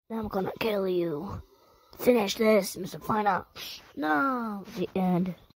I'm gonna kill you. Finish this, Mr. Final. No, the end.